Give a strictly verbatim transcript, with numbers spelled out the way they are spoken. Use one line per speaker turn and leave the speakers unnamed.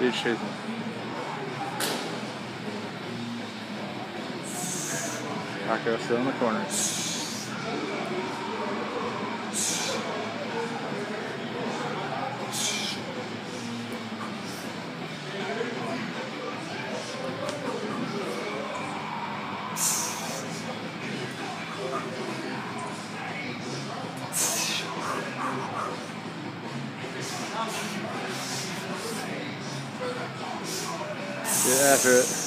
He's chasing. Rocco still in the corner. Get after it.